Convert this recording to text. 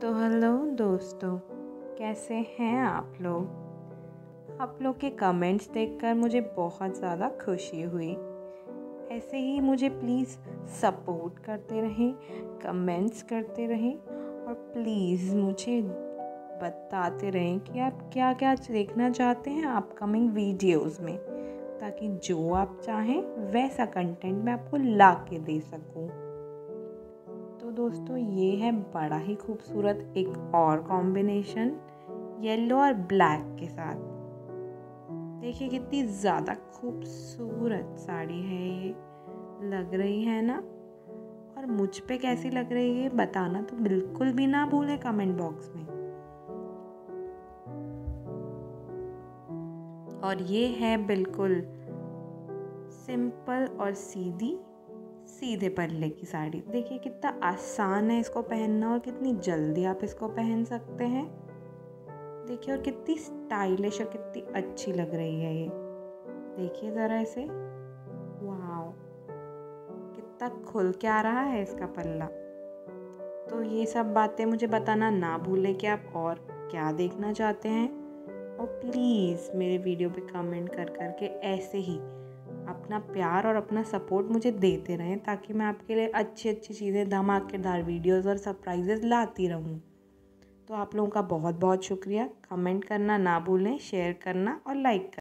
तो हेलो दोस्तों, कैसे हैं आप लोग। आप लोग के कमेंट्स देखकर मुझे बहुत ज़्यादा खुशी हुई। ऐसे ही मुझे प्लीज़ सपोर्ट करते रहें, कमेंट्स करते रहें और प्लीज़ मुझे बताते रहें कि आप क्या क्या देखना चाहते हैं अपकमिंग वीडियोस में, ताकि जो आप चाहें वैसा कंटेंट मैं आपको ला के दे सकूं। तो दोस्तों, ये है बड़ा ही खूबसूरत एक और कॉम्बिनेशन येलो और ब्लैक के साथ। देखिए कितनी ज़्यादा खूबसूरत साड़ी है ये, लग रही है ना। और मुझ पे कैसी लग रही है बताना तो बिल्कुल भी ना भूले कमेंट बॉक्स में। और ये है बिल्कुल सिंपल और सीधे पल्ले की साड़ी। देखिए कितना आसान है इसको पहनना और कितनी जल्दी आप इसको पहन सकते हैं। देखिए और कितनी स्टाइलिश और कितनी अच्छी लग रही है ये। देखिए ज़रा इसे, वाओ कितना खुल के आ रहा है इसका पल्ला। तो ये सब बातें मुझे बताना ना भूलें कि आप और क्या देखना चाहते हैं। और प्लीज़ मेरे वीडियो पे कमेंट कर के ऐसे ही अपना प्यार और अपना सपोर्ट मुझे देते रहें, ताकि मैं आपके लिए अच्छी अच्छी चीज़ें, धमाकेदार वीडियोस और सरप्राइजेस लाती रहूं। तो आप लोगों का बहुत बहुत शुक्रिया। कमेंट करना ना भूलें, शेयर करना और लाइक करना।